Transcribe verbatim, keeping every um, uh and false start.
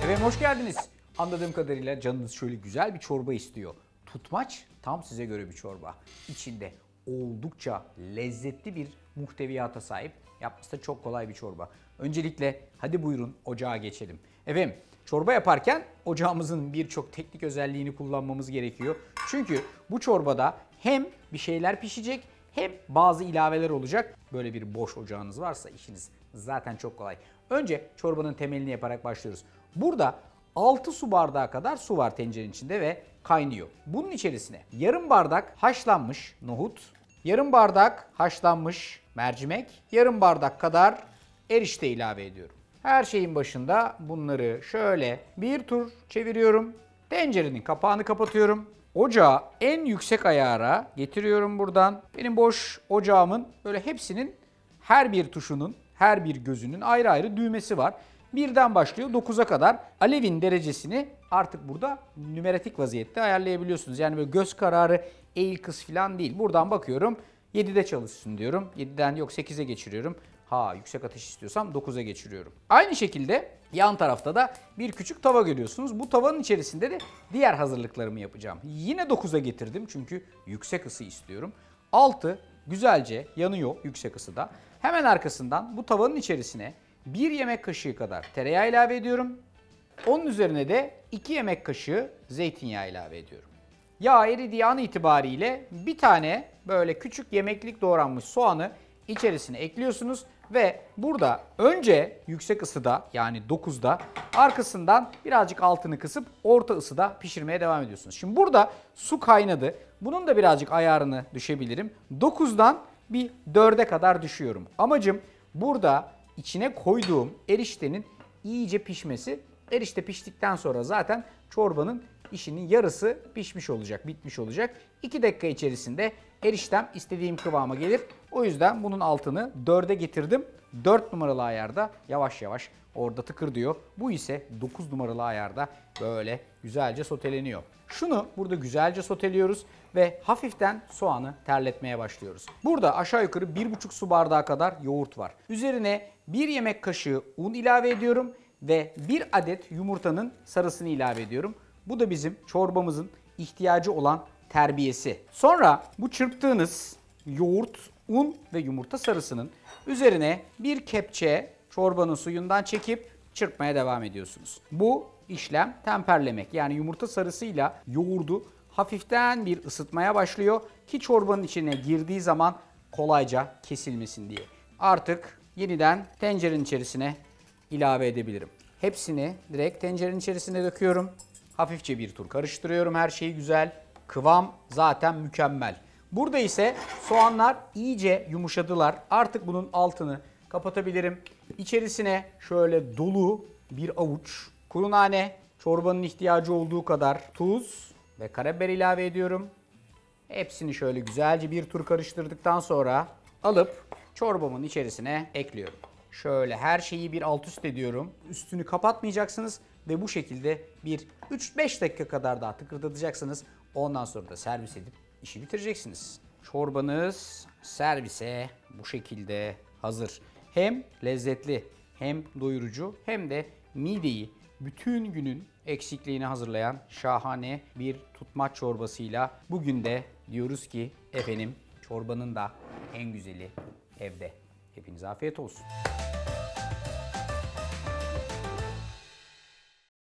Efendim hoş geldiniz. Anladığım kadarıyla canınız şöyle güzel bir çorba istiyor. Tutmaç tam size göre bir çorba. İçinde oldukça lezzetli bir muhteviyata sahip. Yapması da çok kolay bir çorba. Öncelikle hadi buyurun ocağa geçelim. Efendim çorba yaparken ocağımızın birçok teknik özelliğini kullanmamız gerekiyor. Çünkü bu çorbada hem bir şeyler pişecek hem bazı ilaveler olacak. Böyle bir boş ocağınız varsa işiniz zaten çok kolay. Önce çorbanın temelini yaparak başlıyoruz. Burada altı su bardağı kadar su var tencerenin içinde ve kaynıyor. Bunun içerisine yarım bardak haşlanmış nohut, yarım bardak haşlanmış mercimek, yarım bardak kadar erişte ilave ediyorum. Her şeyin başında bunları şöyle bir tur çeviriyorum. Tencerenin kapağını kapatıyorum. Ocağı en yüksek ayara getiriyorum buradan. Benim boş ocağımın böyle hepsinin her bir tuşunun, her bir gözünün ayrı ayrı düğmesi var. Birden başlıyor dokuza kadar alevin derecesini artık burada nümeratik vaziyette ayarlayabiliyorsunuz. Yani böyle göz kararı eğil kız falan değil. Buradan bakıyorum yedide çalışsın diyorum. yediden yok sekize geçiriyorum. Ha yüksek ateş istiyorsam dokuza geçiriyorum. Aynı şekilde yan tarafta da bir küçük tava görüyorsunuz. Bu tavanın içerisinde de diğer hazırlıklarımı yapacağım. Yine dokuza getirdim çünkü yüksek ısı istiyorum. Altı güzelce yanıyor yüksek ısıda. Hemen arkasından bu tavanın içerisine bir yemek kaşığı kadar tereyağı ilave ediyorum. Onun üzerine de iki yemek kaşığı zeytinyağı ilave ediyorum. Yağ eridiği an itibariyle bir tane böyle küçük yemeklik doğranmış soğanı içerisine ekliyorsunuz ve burada önce yüksek ısıda yani dokuzda arkasından birazcık altını kısıp orta ısıda pişirmeye devam ediyorsunuz. Şimdi burada su kaynadı. Bunun da birazcık ayarını düşebilirim. dokuzdan bir dörde kadar düşüyorum. Amacım burada içine koyduğum eriştenin iyice pişmesi. Erişte piştikten sonra zaten çorbanın işinin yarısı pişmiş olacak, bitmiş olacak. iki dakika içerisinde eriştem istediğim kıvama gelir. O yüzden bunun altını dörde getirdim. dört numaralı ayarda yavaş yavaş orada tıkır diyor. Bu ise dokuz numaralı ayarda böyle güzelce soteleniyor. Şunu burada güzelce soteliyoruz ve hafiften soğanı terletmeye başlıyoruz. Burada aşağı yukarı bir buçuk su bardağı kadar yoğurt var. Üzerine bir yemek kaşığı un ilave ediyorum ve bir adet yumurtanın sarısını ilave ediyorum. Bu da bizim çorbamızın ihtiyacı olan terbiyesi. Sonra bu çırptığınız yoğurt, un ve yumurta sarısının üzerine bir kepçe çorbanın suyundan çekip çırpmaya devam ediyorsunuz. Bu işlem temperlemek, yani yumurta sarısıyla yoğurdu hafiften bir ısıtmaya başlıyor ki çorbanın içine girdiği zaman kolayca kesilmesin diye. Artık yeniden tencerenin içerisine ilave edebilirim. Hepsini direkt tencerenin içerisine döküyorum. Hafifçe bir tur karıştırıyorum, her şeyi güzel. Kıvam zaten mükemmel. Burada ise soğanlar iyice yumuşadılar. Artık bunun altını kapatabilirim. İçerisine şöyle dolu bir avuç kuru nane, çorbanın ihtiyacı olduğu kadar tuz ve karabiber ilave ediyorum. Hepsini şöyle güzelce bir tur karıştırdıktan sonra alıp çorbamın içerisine ekliyorum. Şöyle her şeyi bir alt üst ediyorum. Üstünü kapatmayacaksınız ve bu şekilde bir üç beş dakika kadar daha tıkırdatacaksınız. Ondan sonra da servis edip işi bitireceksiniz. Çorbanız servise bu şekilde hazır. Hem lezzetli, hem doyurucu, hem de mideyi bütün günün eksikliğini hazırlayan şahane bir tutmaç çorbasıyla bugün de diyoruz ki efendim çorbanın da en güzeli evde. Hepinize afiyet olsun.